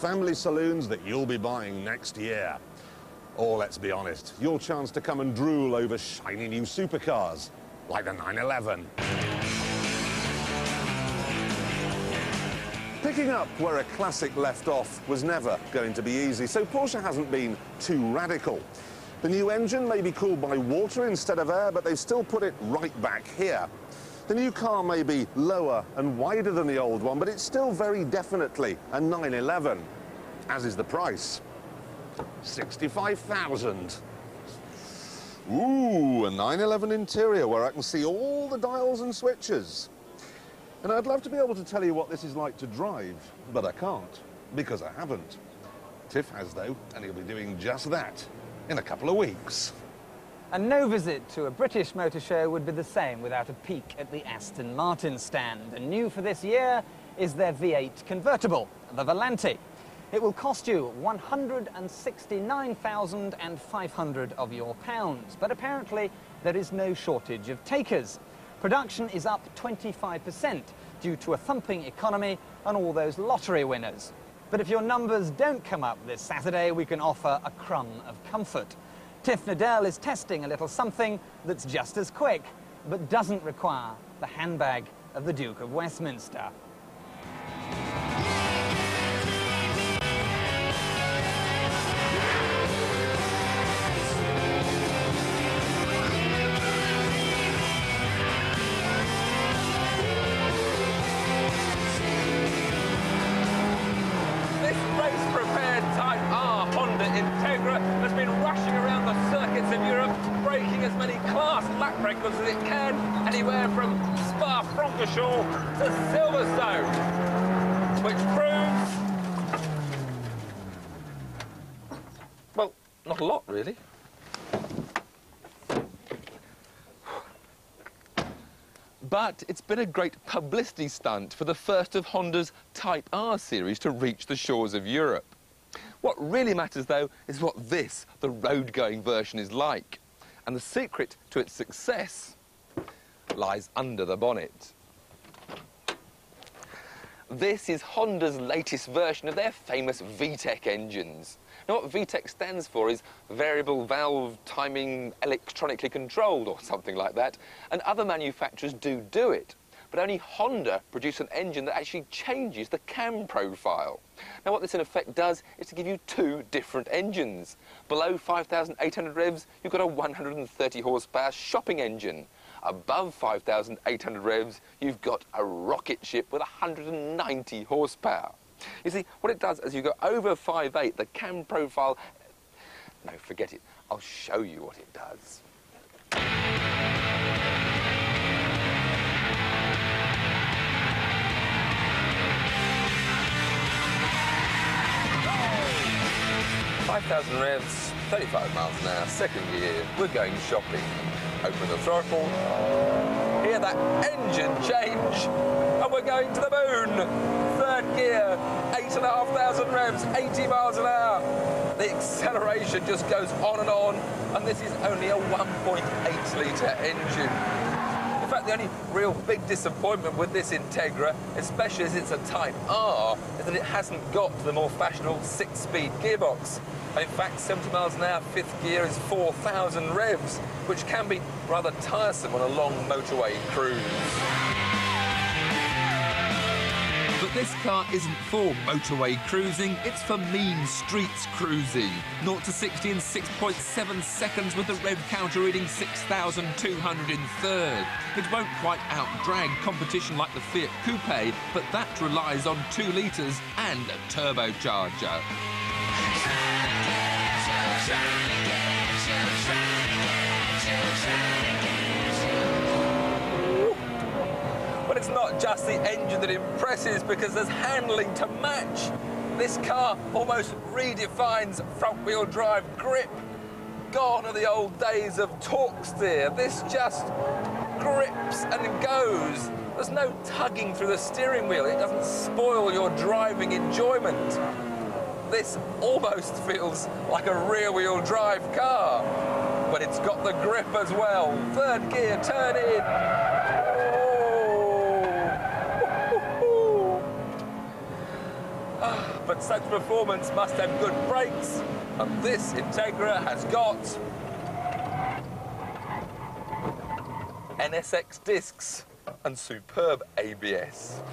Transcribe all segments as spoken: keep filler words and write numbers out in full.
family saloons that you'll be buying next year. Or, let's be honest, your chance to come and drool over shiny new supercars, like the nine eleven. Picking up where a classic left off was never going to be easy, so Porsche hasn't been too radical. The new engine may be cooled by water instead of air, but they've still put it right back here. The new car may be lower and wider than the old one, but it's still very definitely a nine eleven, as is the price. sixty-five thousand. Ooh, a nine eleven interior where I can see all the dials and switches. And I'd love to be able to tell you what this is like to drive, but I can't, because I haven't. Tiff has, though, and he'll be doing just that in a couple of weeks. And no visit to a British motor show would be the same without a peek at the Aston Martin stand. And new for this year is their V eight convertible, the Volante. It will cost you one hundred sixty-nine thousand five hundred of your pounds, but apparently there is no shortage of takers. Production is up twenty-five percent due to a thumping economy and all those lottery winners. But if your numbers don't come up this Saturday, we can offer a crumb of comfort. Tiff Needell is testing a little something that's just as quick, but doesn't require the handbag of the Duke of Westminster. Has been rushing around the circuits of Europe, breaking as many class lap records as it can, anywhere from Spa-Francorchamps to Silverstone, which proves, well, not a lot, really. But it's been a great publicity stunt for the first of Honda's Type R series to reach the shores of Europe. What really matters, though, is what this, the road-going version, is like. And the secret to its success lies under the bonnet. This is Honda's latest version of their famous V TEC engines. Now, what V TEC stands for is variable valve timing electronically controlled, or something like that, and other manufacturers do do it. But only Honda produce an engine that actually changes the cam profile. Now, what this in effect does is to give you two different engines. Below five thousand eight hundred revs, you've got a one hundred thirty horsepower shopping engine. Above five thousand eight hundred revs, you've got a rocket ship with one hundred ninety horsepower. You see, what it does as you go over five eight, the cam profile... No, forget it. I'll show you what it does. five thousand revs, thirty-five miles an hour, second gear, we're going shopping. Open the throttle, hear that engine change, and we're going to the moon. Third gear, eight and a half thousand revs, eighty miles an hour. The acceleration just goes on and on, and this is only a one point eight litre engine. In fact, the only real big disappointment with this Integra, especially as it's a Type R, is that it hasn't got the more fashionable six-speed gearbox. And in fact, seventy miles an hour, fifth gear is four thousand revs, which can be rather tiresome on a long motorway cruise. But this car isn't for motorway cruising, it's for mean streets cruising. zero to sixty in six point seven seconds with the rev counter reading six thousand two hundred in third. It won't quite out-drag competition like the Fiat Coupe, but that relies on two litres and a turbocharger. But it's not just the engine that impresses, because there's handling to match. This car almost redefines front-wheel drive grip. Gone are the old days of torque steer. This just grips and goes. There's no tugging through the steering wheel. It doesn't spoil your driving enjoyment. This almost feels like a rear-wheel drive car, but it's got the grip as well. Third gear, turn in. Oh. But such performance must have good brakes, and this Integra has got N S X discs and superb A B S.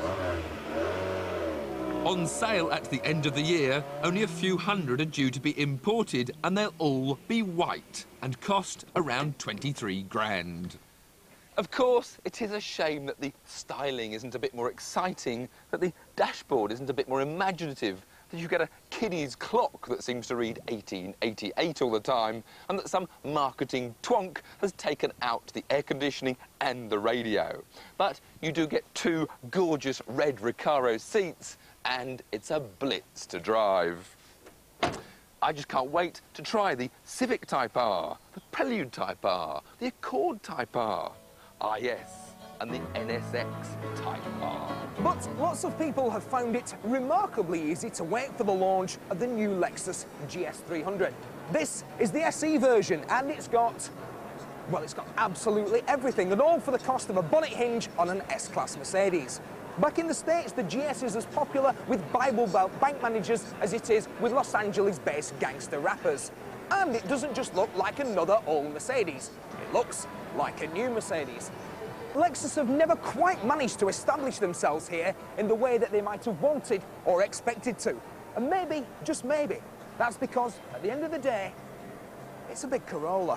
On sale at the end of the year, only a few hundred are due to be imported, and they'll all be white and cost around twenty-three grand. Of course, it is a shame that the styling isn't a bit more exciting, that the dashboard isn't a bit more imaginative, that you get a kiddie's clock that seems to read eighteen eighty-eight all the time, and that some marketing twonk has taken out the air conditioning and the radio. But you do get two gorgeous red Recaro seats, and it's a blitz to drive. I just can't wait to try the Civic Type R, the Prelude Type R, the Accord Type R. Ah, yes, and the N S X Type R. But lots of people have found it remarkably easy to wait for the launch of the new Lexus G S three hundred. This is the S E version, and it's got, well, it's got absolutely everything, and all for the cost of a bonnet hinge on an S-Class Mercedes. Back in the States, the G S is as popular with Bible Belt bank managers as it is with Los Angeles-based gangster rappers. And it doesn't just look like another old Mercedes. It looks like a new Mercedes. Lexus have never quite managed to establish themselves here in the way that they might have wanted or expected to. And maybe, just maybe, that's because, at the end of the day, it's a big Corolla.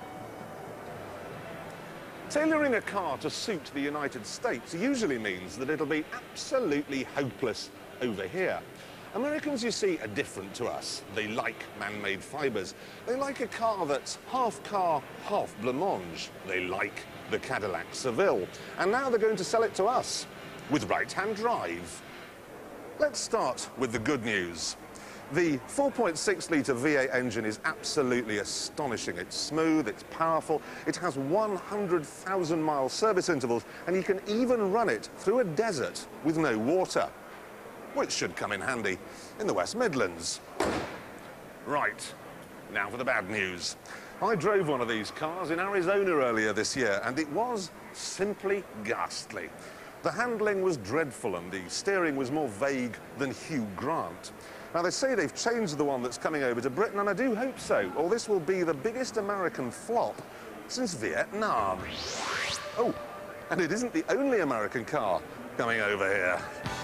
Tailoring a car to suit the United States usually means that it'll be absolutely hopeless over here. Americans, you see, are different to us. They like man-made fibres. They like a car that's half car, half blancmange. They like the Cadillac Seville. And now they're going to sell it to us with right-hand drive. Let's start with the good news. The four point six litre V eight engine is absolutely astonishing. It's smooth, it's powerful, it has one hundred thousand mile service intervals, and you can even run it through a desert with no water, which should come in handy in the West Midlands. Right, now for the bad news. I drove one of these cars in Arizona earlier this year, and it was simply ghastly. The handling was dreadful, and the steering was more vague than Hugh Grant. Now, they say they've changed the one that's coming over to Britain, and I do hope so, or this will be the biggest American flop since Vietnam. Oh, and it isn't the only American car coming over here.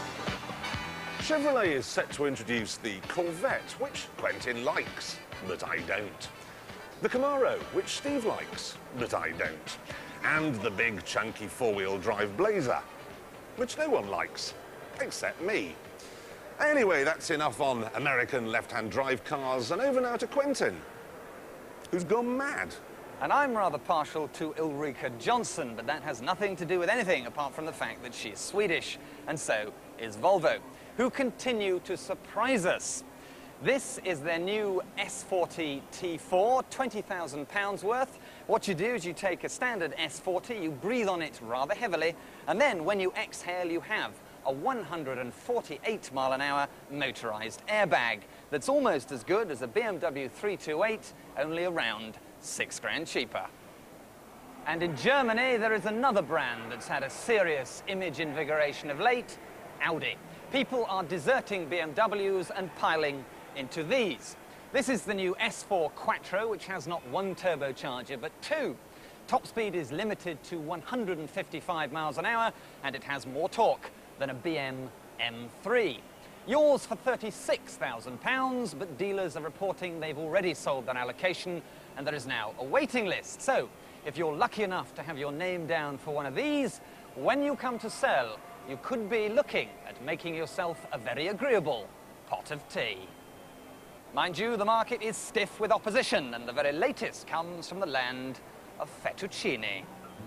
Chevrolet is set to introduce the Corvette, which Quentin likes, but I don't. The Camaro, which Steve likes, but I don't. And the big, chunky four-wheel drive Blazer, which no one likes, except me. Anyway, that's enough on American left-hand drive cars, and over now to Quentin, who's gone mad. And I'm rather partial to Ulrika Jonsson, but that has nothing to do with anything apart from the fact that she's Swedish, and so is Volvo, who continue to surprise us. This is their new S forty T four, twenty thousand pounds worth. What you do is you take a standard S forty, you breathe on it rather heavily, and then when you exhale, you have a one hundred forty-eight mile an hour motorised airbag that's almost as good as a B M W three twenty-eight, only around six grand cheaper. And in Germany, there is another brand that's had a serious image invigoration of late, Audi. People are deserting B M Ws and piling into these. This is the new S four Quattro, which has not one turbocharger, but two. Top speed is limited to one hundred fifty-five miles an hour, and it has more torque than a B M M three. Yours for thirty-six thousand pounds, but dealers are reporting they've already sold that allocation, and there is now a waiting list. So, if you're lucky enough to have your name down for one of these, when you come to sell, you could be looking at making yourself a very agreeable pot of tea. Mind you, the market is stiff with opposition, and the very latest comes from the land of fettuccine.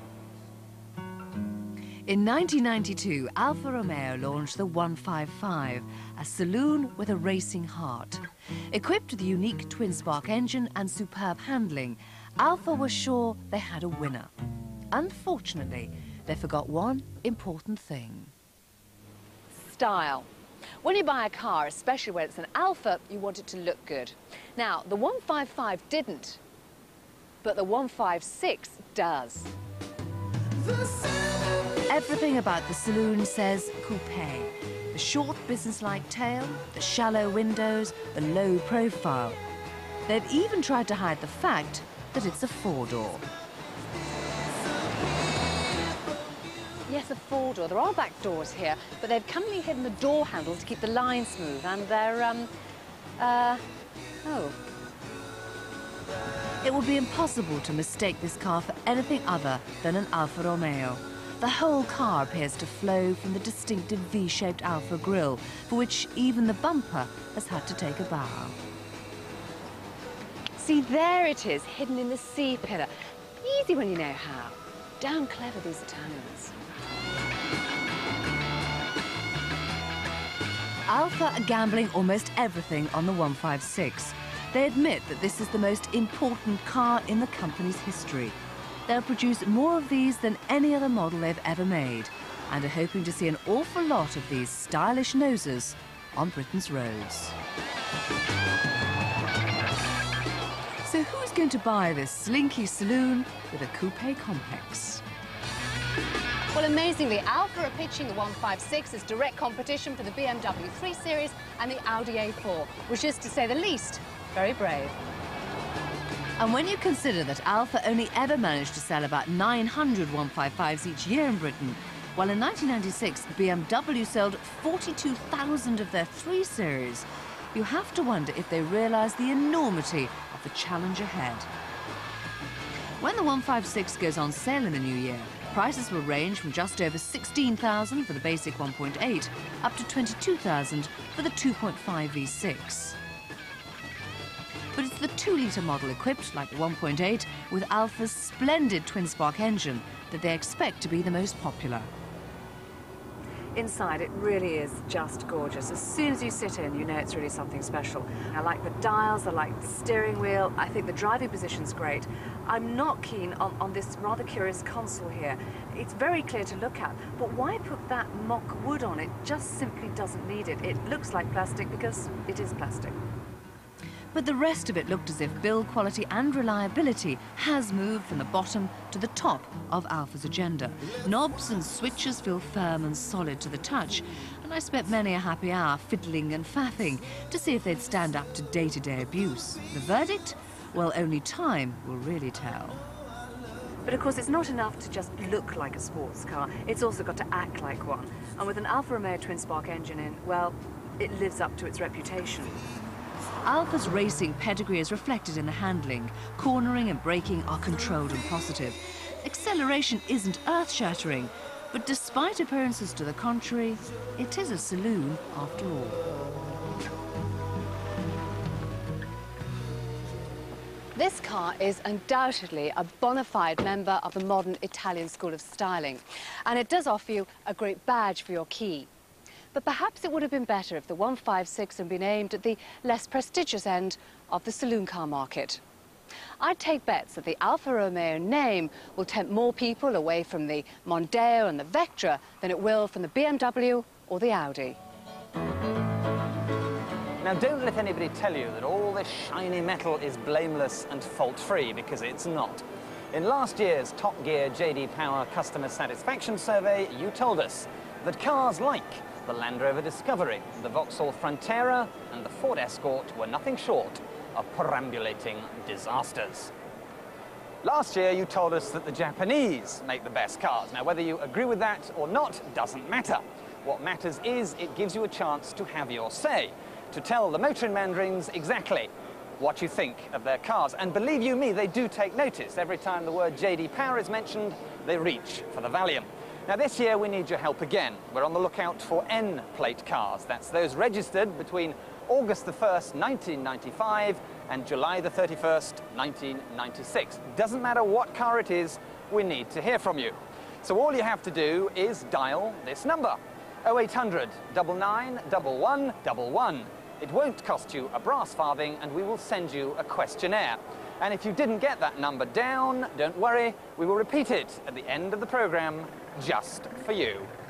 In nineteen ninety-two, Alfa Romeo launched the one fifty-five, a saloon with a racing heart. Equipped with a unique twin-spark engine and superb handling, Alfa was sure they had a winner. Unfortunately, they forgot one important thing. Style. When you buy a car, especially when it's an Alfa, you want it to look good. Now, the one fifty-five didn't, but the one fifty-six does. Everything about the saloon says coupe. The short businesslike tail, the shallow windows, the low profile. They've even tried to hide the fact that it's a four-door. Yes, a four-door. There are back doors here, but they've cunningly hidden the door handles to keep the line smooth, and they're, um, uh, oh. It would be impossible to mistake this car for anything other than an Alfa Romeo. The whole car appears to flow from the distinctive V-shaped Alfa grille, for which even the bumper has had to take a bow. See, there it is, hidden in the C-pillar. Easy when you know how. Damn clever, these Italians. Alfa are gambling almost everything on the one five six. They admit that this is the most important car in the company's history. They'll produce more of these than any other model they've ever made, and are hoping to see an awful lot of these stylish noses on Britain's roads. So who's going to buy this slinky saloon with a coupe complex? Well, amazingly, Alfa are pitching the one five six as direct competition for the B M W three Series and the Audi A four, which is, to say the least, very brave. And when you consider that Alfa only ever managed to sell about nine hundred one fifty-fives each year in Britain, while in nineteen ninety-six B M W sold forty-two thousand of their three Series, you have to wonder if they realise the enormity of the challenge ahead. When the one five six goes on sale in the new year, prices will range from just over sixteen thousand for the basic one point eight up to twenty-two thousand for the two point five V six. But it's the two litre model equipped like the one point eight with Alfa's splendid twin-spark engine that they expect to be the most popular. Inside, it really is just gorgeous. As soon as you sit in, you know it's really something special. I like the dials, I like the steering wheel, I think the driving position's great. I'm not keen on, on this rather curious console here. It's very clear to look at, but why put that mock wood on? It just simply doesn't need it. It looks like plastic because it is plastic. But the rest of it looked as if build quality and reliability has moved from the bottom to the top of Alfa's agenda. Knobs and switches feel firm and solid to the touch, and I spent many a happy hour fiddling and faffing to see if they'd stand up to day-to-day abuse. The verdict? Well, only time will really tell. But of course, it's not enough to just look like a sports car. It's also got to act like one. And with an Alfa Romeo twin-spark engine in, well, it lives up to its reputation. Alfa's racing pedigree is reflected in the handling. Cornering and braking are controlled and positive. Acceleration isn't earth-shattering, but despite appearances to the contrary, it is a saloon after all. This car is undoubtedly a bona fide member of the modern Italian school of styling, and it does offer you a great badge for your key. But perhaps it would have been better if the one five six had been aimed at the less prestigious end of the saloon car market. I'd take bets that the Alfa Romeo name will tempt more people away from the Mondeo and the Vectra than it will from the B M W or the Audi. Now, don't let anybody tell you that all this shiny metal is blameless and fault-free, because it's not. In last year's Top Gear J D Power Customer Satisfaction Survey, you told us that cars like the Land Rover Discovery, the Vauxhall Frontera and the Ford Escort were nothing short of perambulating disasters. Last year you told us that the Japanese make the best cars. Now, whether you agree with that or not doesn't matter. What matters is it gives you a chance to have your say, to tell the motoring mandarins exactly what you think of their cars. And believe you me, they do take notice. Every time the word J D Power is mentioned, they reach for the Valium. Now, this year we need your help again. We're on the lookout for N-plate cars. That's those registered between August the first, nineteen ninety-five and July the thirty-first, nineteen ninety-six. Doesn't matter what car it is, we need to hear from you. So all you have to do is dial this number, oh eight hundred, nine nine one one one one. It won't cost you a brass farthing, and we will send you a questionnaire. And if you didn't get that number down, don't worry, we will repeat it at the end of the programme just for you.